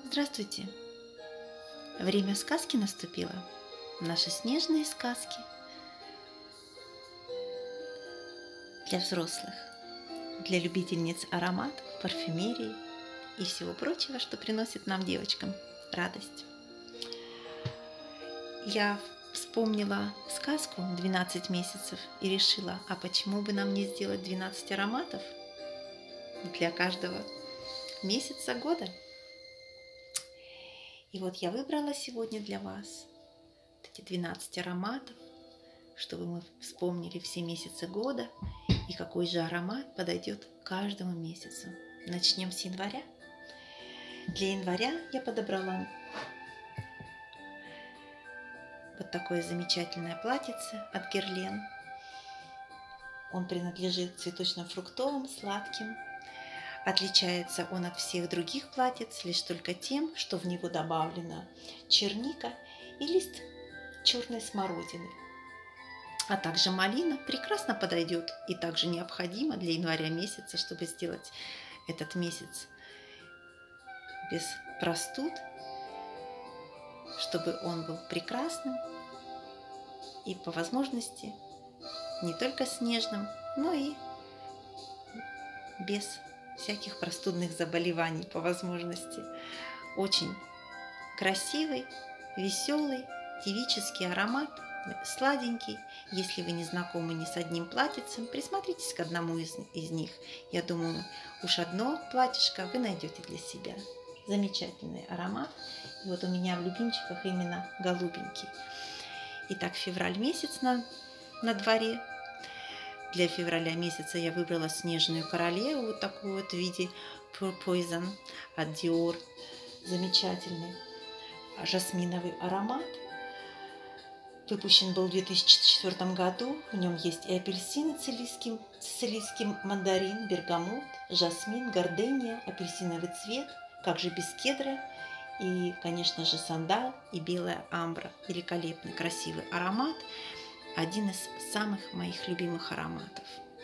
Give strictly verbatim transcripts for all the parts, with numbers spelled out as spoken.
Здравствуйте! Время сказки наступило. Наши снежные сказки для взрослых, для любительниц ароматов, парфюмерии и всего прочего, что приносит нам, девочкам, радость. Я вспомнила сказку «двенадцать месяцев» и решила, а почему бы нам не сделать двенадцать ароматов для каждого месяца года? И вот я выбрала сегодня для вас эти двенадцать ароматов, чтобы мы вспомнили все месяцы года и какой же аромат подойдет каждому месяцу. Начнем с января. Для января я подобрала вот такое замечательное платьице от Guerlain. Он принадлежит цветочно-фруктовым, сладким. Отличается он от всех других платьиц лишь только тем, что в него добавлена черника и лист черной смородины. А также малина прекрасно подойдет и также необходимо для января месяца, чтобы сделать этот месяц без простуд, чтобы он был прекрасным и по возможности не только снежным, но и без всяких простудных заболеваний по возможности. Очень красивый, веселый, девический аромат, сладенький. Если вы не знакомы ни с одним платьицем, присмотритесь к одному из, из них. Я думаю, уж одно платьишко вы найдете для себя. Замечательный аромат. И вот у меня в любимчиках именно голубенький. Итак, февраль месяц на, на дворе. Для февраля месяца я выбрала снежную королеву, вот такую вот в виде Poison от Dior. Замечательный жасминовый аромат. Выпущен был в две тысячи четвёртом году. В нем есть и апельсины, сицилийский, сицилийский мандарин, бергамот, жасмин, гордения, апельсиновый цвет, как же без кедра. И, конечно же, сандал и белая амбра. Великолепный, красивый аромат. Один из самых моих любимых ароматов.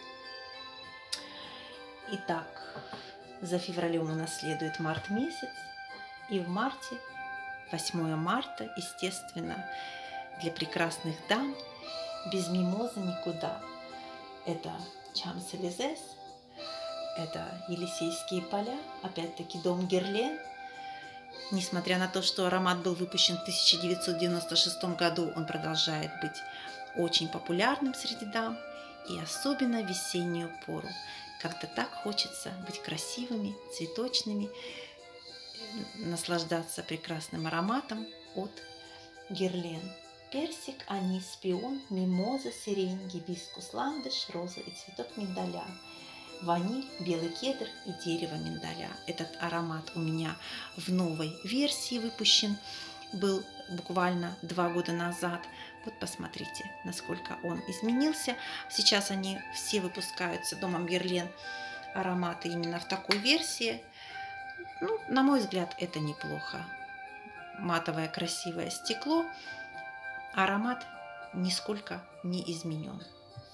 Итак, за февралем у нас следует март месяц. И в марте, восьмое марта, естественно, для прекрасных дам без мимозы никуда. Это Champs-Élysées, это Елисейские поля, опять-таки дом Guerlain. Несмотря на то, что аромат был выпущен в тысяча девятьсот девяносто шестом году, он продолжает быть очень популярным среди дам, и особенно в весеннюю пору, когда так хочется быть красивыми, цветочными, наслаждаться прекрасным ароматом от Guerlain. Персик, анис, пион, мимоза, сирень, гибискус, ландыш, роза и цветок миндаля, ваниль, белый кедр и дерево миндаля. Этот аромат у меня в новой версии выпущен был буквально два года назад. Вот посмотрите, насколько он изменился. Сейчас они все выпускаются домом Guerlain ароматы именно в такой версии. Ну, на мой взгляд, это неплохо. Матовое красивое стекло. Аромат нисколько не изменен.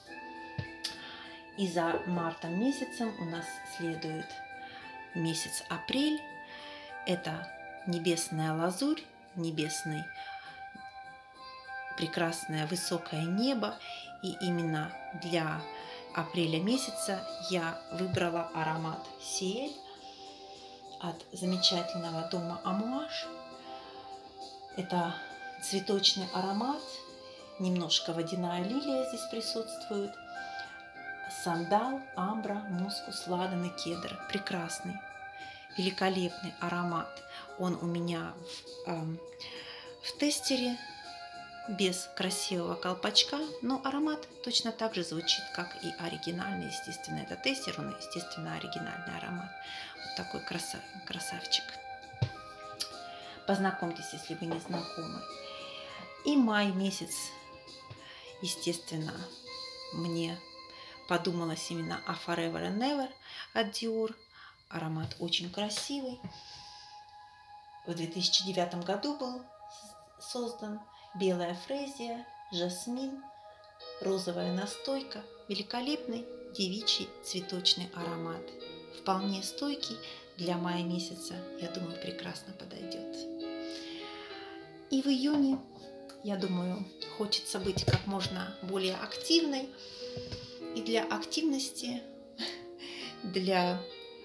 И за мартом месяцем у нас следует месяц апрель. Это небесная лазурь, небесный прекрасное высокое небо. И именно для апреля месяца я выбрала аромат Сиэль от замечательного дома Амуаж. Это цветочный аромат, немножко водяная лилия здесь присутствует, сандал, амбра, мускус, ладан и кедр. Прекрасный, великолепный аромат. Он у меня в, э, в тестере, без красивого колпачка, но аромат точно так же звучит, как и оригинальный. Естественно, это тестер, он, естественно, оригинальный аромат. Вот такой красав, красавчик. Познакомьтесь, если вы не знакомы. И май месяц, естественно, мне подумалось именно о Forever and Ever от Dior. Аромат очень красивый. В две тысячи девятом году был создан. Белая фрезия, жасмин, розовая настойка. Великолепный девичий цветочный аромат. Вполне стойкий для мая месяца, я думаю, прекрасно подойдет. И в июне, я думаю, хочется быть как можно более активной. И для активности, для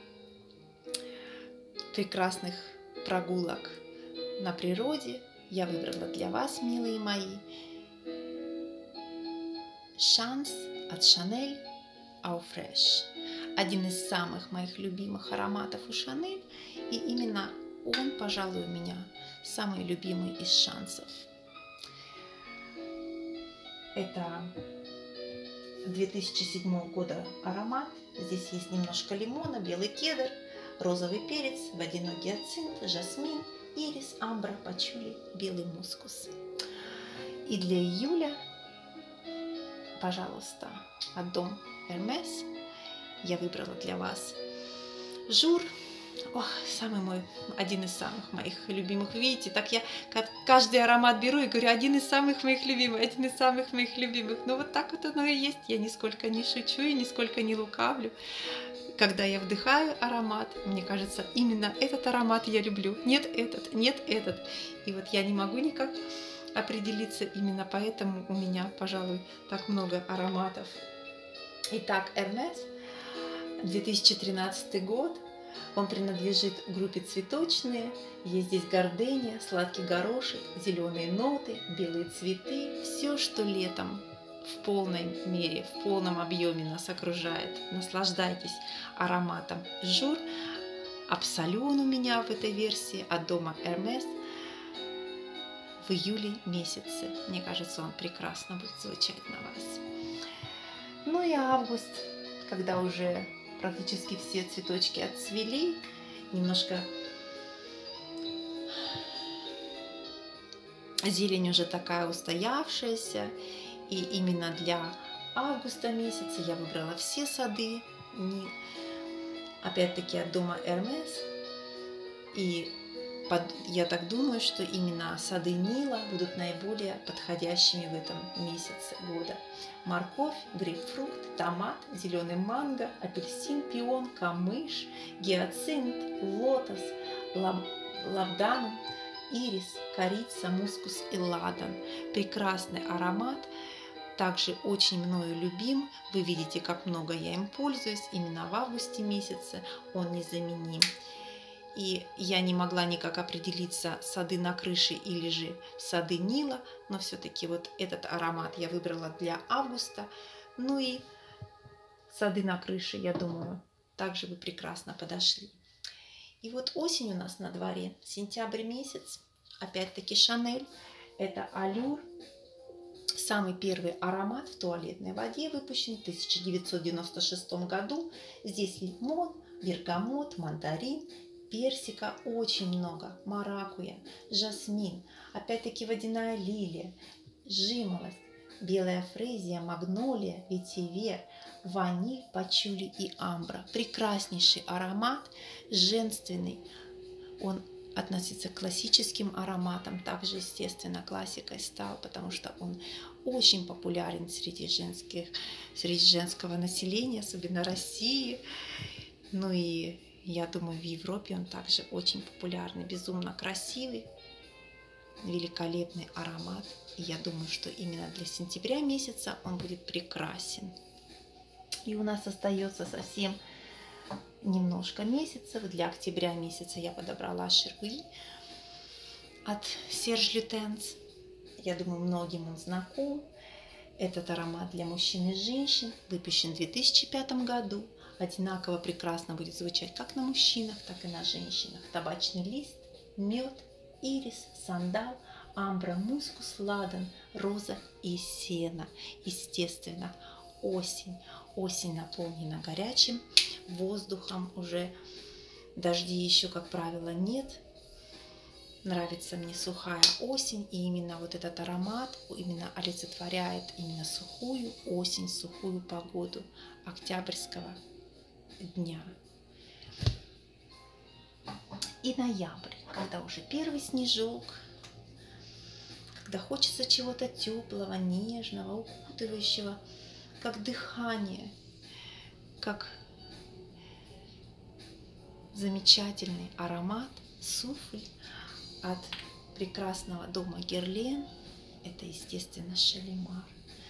прекрасных прогулок на природе я выбрала для вас, милые мои, Шанс от Chanel Eau Fraiche. Один из самых моих любимых ароматов у Chanel, и именно он, пожалуй, у меня самый любимый из шансов. Это две тысячи седьмого года аромат. Здесь есть немножко лимона, белый кедр, розовый перец, водяной гиацинт, жасмин, ирис, амбра, пачули, белый мускус. И для июля, пожалуйста, от Дом Hermès я выбрала для вас Jour. Ох, самый мой, один из самых моих любимых. Видите, так я каждый аромат беру и говорю, один из самых моих любимых, один из самых моих любимых. Но вот так вот оно и есть. Я нисколько не шучу и нисколько не лукавлю. Когда я вдыхаю аромат, мне кажется, именно этот аромат я люблю. Нет этот, нет этот. И вот я не могу никак определиться. Именно поэтому у меня, пожалуй, так много ароматов. Итак, Hermès, две тысячи тринадцатый год. Он принадлежит группе цветочные. Есть здесь гордения, сладкий горошек, зеленые ноты, белые цветы. Все, что летом в полной мере, в полном объеме нас окружает. Наслаждайтесь ароматом Jour. Абсолют у меня в этой версии от дома Hermès в июле месяце. Мне кажется, он прекрасно будет звучать на вас. Ну и август, когда уже практически все цветочки отцвели, немножко зелень уже такая устоявшаяся. И именно для августа месяца я выбрала все сады, опять-таки от дома Hermès. И под, я так думаю, что именно сады Нила будут наиболее подходящими в этом месяце года. Морковь, грейпфрут, томат, зеленый манго, апельсин, пион, камыш, гиацинт, лотос, лаб, лабданум, ирис, корица, мускус и ладан. Прекрасный аромат. Также очень мною любим. Вы видите, как много я им пользуюсь. Именно в августе месяце он незаменим. И я не могла никак определиться, сады на крыше или же сады Нила. Но все-таки вот этот аромат я выбрала для августа. Ну и сады на крыше, я думаю, также бы прекрасно подошли. И вот осень у нас на дворе. Сентябрь месяц. Опять-таки Chanel. Это Allure. Самый первый аромат в туалетной воде, выпущен в тысяча девятьсот девяносто шестом году. Здесь лимон, бергамот, мандарин, персика очень много, маракуйя, жасмин, опять-таки водяная лилия, жимолость, белая фрезия, магнолия, ветивер, ваниль, пачули и амбра. Прекраснейший аромат, женственный. Он относится к классическим ароматам, также, естественно, классикой стал, потому что он очень популярен среди, женских, среди женского населения, особенно России. Ну и я думаю, в Европе он также очень популярный, безумно красивый, великолепный аромат. И я думаю, что именно для сентября месяца он будет прекрасен. И у нас остается совсем немножко месяцев. Для октября месяца я подобрала Шервуи от Serge Lutens. Я думаю, многим он знаком. Этот аромат для мужчин и женщин, выпущен в две тысячи пятом году. Одинаково прекрасно будет звучать как на мужчинах, так и на женщинах. Табачный лист, мед, ирис, сандал, амбра, мускус, ладан, роза и сено. Естественно, осень. Осень наполнена горячим воздухом. Уже дождей еще, как правило, нет. Нравится мне сухая осень. И именно вот этот аромат именно олицетворяет именно сухую осень, сухую погоду октябрьского дня. И ноябрь, когда уже первый снежок, когда хочется чего-то теплого, нежного, укутывающего, как дыхание, как замечательный аромат суфль от прекрасного дома Герлен. Это, естественно, Шалимар.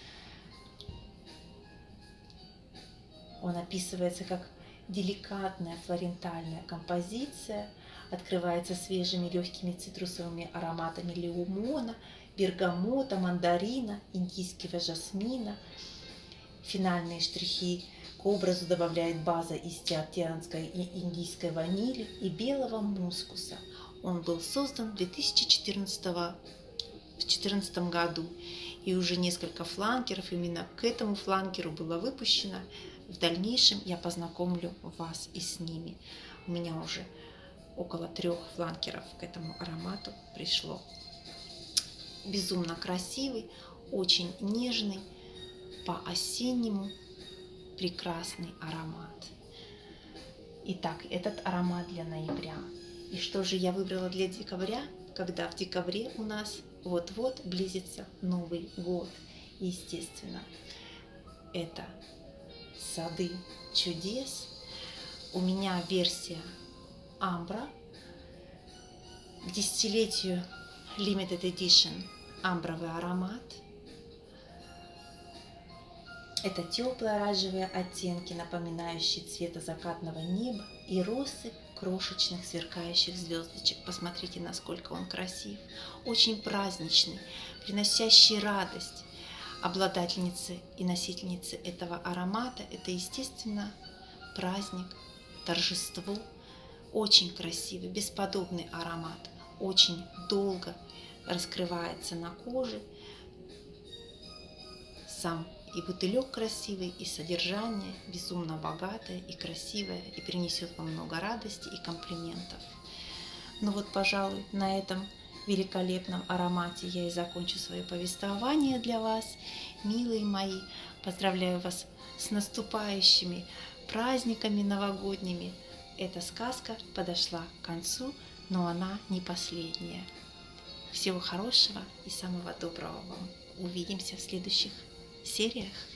Он описывается как деликатная флорентальная композиция, открывается свежими легкими цитрусовыми ароматами лимона, бергамота, мандарина, индийского жасмина. Финальные штрихи к образу добавляет база из театианской и индийской ванили и белого мускуса. Он был создан в две тысячи четырнадцатом году, и уже несколько фланкеров именно к этому фланкеру было выпущено. В дальнейшем я познакомлю вас и с ними. У меня уже около трех фланкеров к этому аромату пришло. Безумно красивый, очень нежный, по-осеннему прекрасный аромат. Итак, этот аромат для ноября. И что же я выбрала для декабря, когда в декабре у нас вот-вот близится Новый год? Естественно, это сады чудес. У меня версия амбра к десятилетию Limited Edition амбровый аромат. Это теплые оранжевые оттенки, напоминающие цвета закатного неба, и россыпь крошечных сверкающих звездочек. Посмотрите, насколько он красив. Очень праздничный, приносящий радость. Обладательницы и носительницы этого аромата – это, естественно, праздник, торжество. Очень красивый, бесподобный аромат. Очень долго раскрывается на коже. Сам и бутылек красивый, и содержание безумно богатое и красивое, и принесет вам много радости и комплиментов. Ну вот, пожалуй, на этом великолепном аромате я и закончу свое повествование для вас. Милые мои, поздравляю вас с наступающими праздниками новогодними. Эта сказка подошла к концу, но она не последняя. Всего хорошего и самого доброго вам. Увидимся в следующих сериях.